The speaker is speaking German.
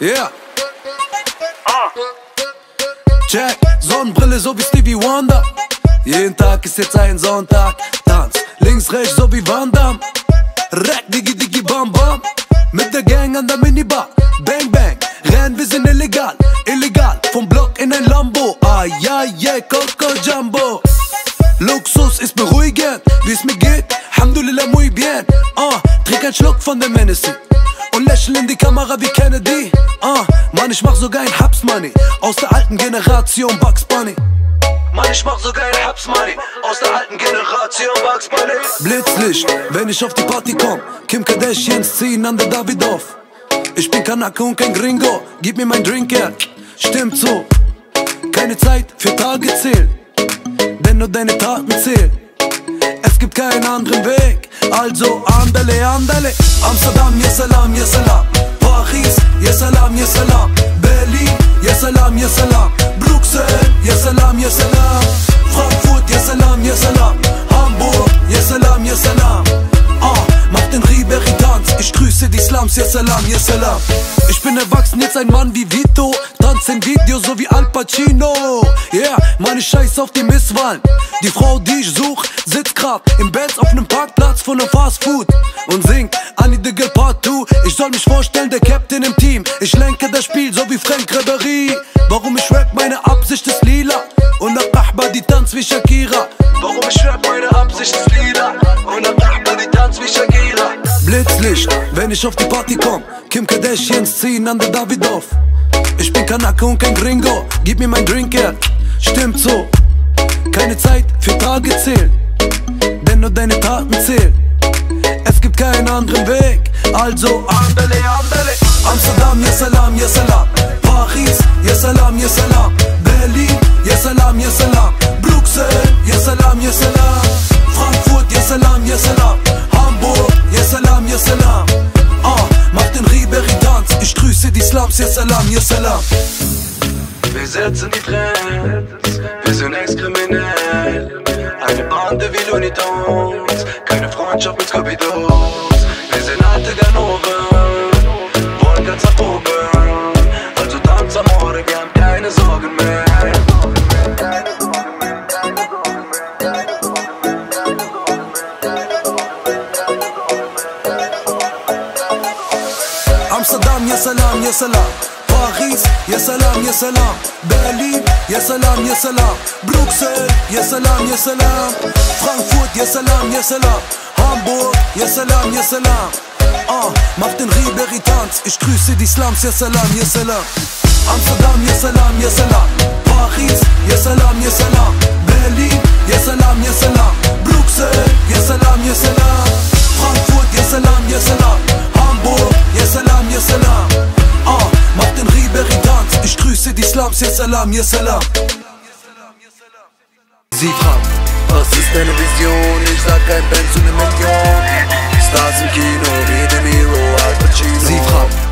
Yeah. Check, Sonnenbrille so wie Stevie Wonder. Jeden Tag ist jetzt ein Sonntag. Tanz, links, rechts so wie Van Damme. Rack, digi, digi, bam, bam. Mit der Gang an der Minibar. Bang, bang, rennen, wir sind illegal. Illegal, vom Block in ein Lambo. Ah, ja, yeah, Coco Jumbo. Luxus ist beruhigend, wie es mir geht. Alhamdulillah, muy bien. Trink einen Schluck von dem Hennessy und lächeln in die Kamera wie Kennedy. Mann, ich mach sogar ein Haps Money aus der alten Generation Bugs Bunny. Mann, ich mach sogar ein Haps Money aus der alten Generation Bugs Bunny. Blitzlicht, wenn ich auf die Party komm. Kim Kardashians ziehen an der Davidoff. Ich bin Kanake und kein Gringo, gib mir mein Drink her. Stimmt so, keine Zeit für Tage zählen, denn nur deine Taten zählen. Es gibt keinen anderen Weg, also andale, andale. Amsterdam, ya salam, ya salam. Paris, ya salam, ya salam. Berlin, ya salam, ya salam. Bruxelles, ya salam, ya salam. Frankfurt, ya salam, ya salam. Hamburg, ya salam, ya salam. Mach den Ribéry-Tanz, ich grüße die Slums, ya salam, ya salam. Ich bin erwachsen, jetzt ein Mann wie Vito. Tanz in Videos so wie Al Pacino. Yeah, Mann, ich scheiß auf die Misswahlen. Die Frau, die ich such, sitzt grad im Benz auf nem Parkplatz von nem Fast Food und singt I Need the Girl Part 2. Ich soll mich vorstellen, der Captain im Team. Ich lenke das Spiel so wie Frank Ribéry. Warum ich rap, meine Absicht ist lila. Und nach Ahba, die tanzt wie Shakira. Warum ich rap, meine Absicht ist lila. Und nach Ahba, die tanzt wie Shakira. Blitzlicht, wenn ich auf die Party komm. Kim Kardashians ziehen an der Davidoff. Ich bin Kanake und kein Gringo, gib mir mein Drink her. Stimmt so, keine Zeit für Tage zählen, denn nur deine Taten zählen. Es gibt keinen anderen Weg, also andale, andale. Amsterdam, ya salam, ya salam. Paris, ya salam, ya salam. Berlin, ya salam, ya salam. Bruxelles, ya salam, ya salam. Frankfurt, ya salam, ya salam. Hamburg, ya salam, ya salam. Mach den Ribéry-Tanz, ich grüße die Slums, ya salam, ya salam. Wir setzen die Trends, wir sind ex-kriminell. Eine Bande wie Looney Tunes, keine Freundschaft mit Scooby-Doos. Wir sind alte Ganoven, wollen ganz nach oben. Also tanz amore, wir haben keine Sorgen mehr. Amsterdam, ya salam, ya salam. Paris, ya salam, ya salam. Berlin, ya salam, ya salam. Bruxelles, ya salam, ya salam. Frankfurt, ya salam, ya salam. Hamburg, ya salam, ya salam. Mach den Ribéry-Tanz, ich grüße die Slums, ya salam, ya salam. Amsterdam, ya salam, ya salam. Paris, ya salam, ya salam. Berlin, ya salam, ya salam. Bruxelles, ya salam, ya salam. Frankfurt, ya salam, ya salam. Hamburg, ya salam, ya salam. Mach den Ribéry-Tanz, ich grüße die Slums, ya salam, ya salam. Sie fragt, was ist deine Vision? Ich sag ein Band zu 1 Million. Stars im Kino, wie De Niro, Al Pacino. Sie fragt,